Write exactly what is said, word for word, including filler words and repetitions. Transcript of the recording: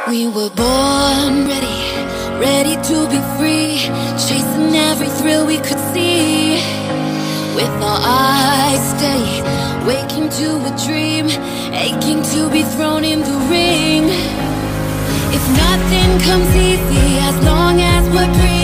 We were born ready, ready to be free, chasing every thrill we could see. With our eyes steady, waking to a dream, aching to be thrown in the ring. If nothing comes easy, as long as we're breathing,